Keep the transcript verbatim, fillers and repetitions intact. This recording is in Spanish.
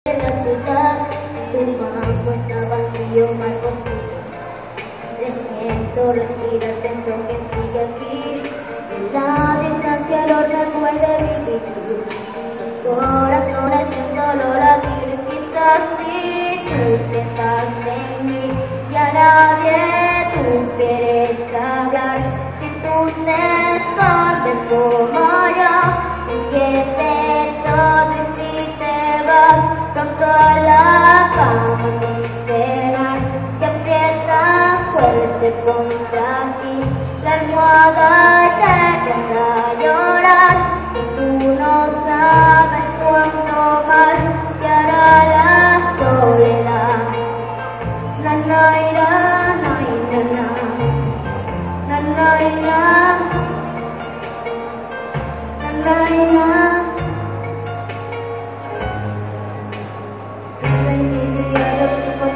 la ciudad, tu banco está vacío, mal vacío. Te siento, respira, siento que sigue aquí. En la distancia lo recuerda vivir. Tu corazón es un solo latir, quizás sí. Tú piensas en mí y a nadie tú quieres hablar. Si tú te escondes como yo, entiende todo y si te vas pronto a la cama sin cenar, se aprieta fuerte contra ti la almohada te tendrá a llorar. Si tú no sabes cuándo más te hará la soledad. Na na na na na na na na na na na. I look for